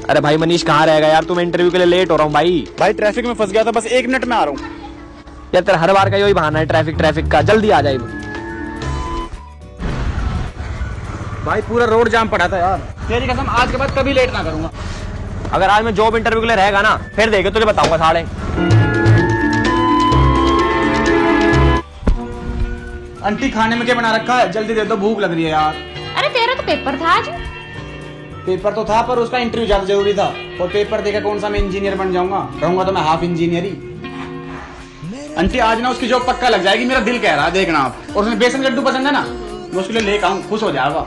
अरे भाई मनीष कहाँ रहेगा यार, तुम इंटरव्यू के लिए लेट हो रहा हूँ भाई ट्रैफिक में फंस गया था, बस 1 मिनट में आ रहा हूँ। यार तेरा हर बार का यही बहाना है ट्रैफिक का, जल्दी आ जाए। भाई पूरा रोड जाम पड़ा था यार, तेरी कसम आज के बाद कभी लेट ना करूंगा। अगर आज मैं जॉब इंटरव्यू के लिए रहेगा ना, फिर देखे तुझे बताऊंगा साढ़े। आंटी खाने में क्या बना रखा है, जल्दी दे दो, भूख लग रही है यार। अरे तेरा तो पेपर था आज। पेपर तो था पर उसका इंटरव्यू ज्यादा जरूरी था, और पेपर देकर कौन सा मैं इंजीनियर बन जाऊंगा, रहूंगा तो मैं हाफ इंजीनियर ही। आंटी आज ना उसकी जॉब पक्का लग जाएगी, मेरा दिल कह रहा है, देखना आप। और उसमें बेसन लड्डू पसंद है ना, मैं उसके लिए लेकर आऊं, खुश हो जाएगा।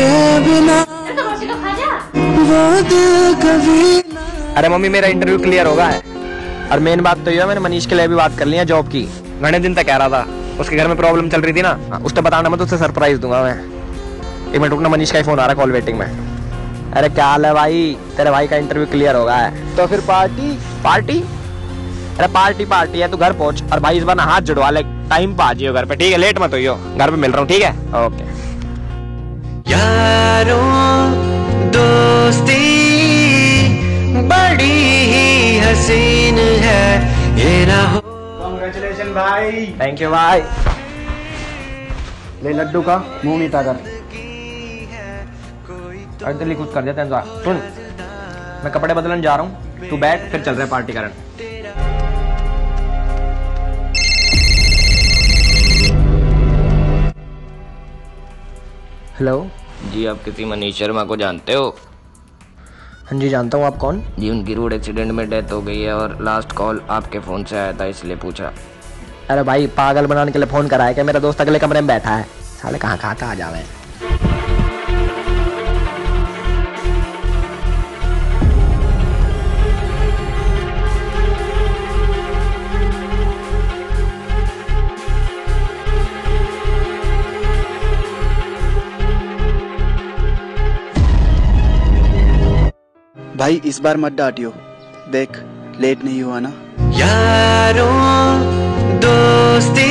अरे मम्मी मेरा इंटरव्यू क्लियर होगा है, और मेन बात तो ये है मैंने मनीष के लिए भी बात कर ली है जॉब की। घने दिन तक कह रहा था, उसके घर में प्रॉब्लम चल रही थी ना, उसको बताना मत, उससे सरप्राइज दूंगा मैं। 1 मिनट रुकना, मनीष का ही फोन आ रहा है, कॉल वेटिंग में। अरे क्या हाल है भाई, तेरे भाई का इंटरव्यू क्लियर होगा है, तो फिर पार्टी? अरे पार्टी है, तू घर पहुंच, और भाई इस बार ना हाथ जुड़वा ले, टाइम पे आ जियो घर पे, ठीक है? लेट मत होइयो, घर पे मिल रहा हूँ, ठीक है? ओके। यारों दोस्ती बड़ी ही हसीन है, ये ना हो। कांग्रेचुलेशन भाई। थैंक यू भाई। ले लड्डू का मुंह मीठा कर। अरे कुछ कर देते हैं। सुन, मैं कपड़े बदलने जा रहा हूँ, तू बैठ, फिर चल रहे पार्टी करने। हेलो जी, आप किसी मनीष शर्मा को जानते हो? हाँ जी जानता हूँ, आप कौन? जी, उनकी रोड एक्सीडेंट में डेथ हो गई है, और लास्ट कॉल आपके फ़ोन से आया था, इसलिए पूछा। अरे भाई पागल बनाने के लिए फ़ोन करा है क्या? मेरा दोस्त अगले कमरे में बैठा है, साले कहाँ आ जावे। भाई इस बार मत डांटियो, देख लेट नहीं हुआ ना। यारों दोस्ती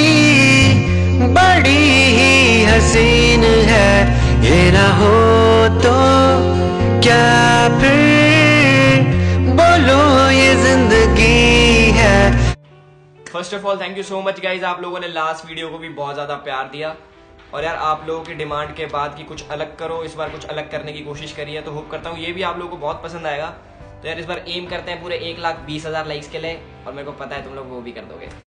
बड़ी ही हसीन है, ये ना हो तो क्या फिर बोलो ये जिंदगी है। First of all thank you so much guys, आप लोगों ने लास्ट वीडियो को भी बहुत ज़्यादा प्यार दिया, और यार आप लोगों की डिमांड के बाद कि कुछ अलग करो, इस बार कुछ अलग करने की कोशिश करी है, तो होप करता हूँ ये भी आप लोगों को बहुत पसंद आएगा। तो यार इस बार एम करते हैं पूरे 1,20,000 लाइक्स के लिए, और मेरे को पता है तुम लोग वो भी कर दोगे।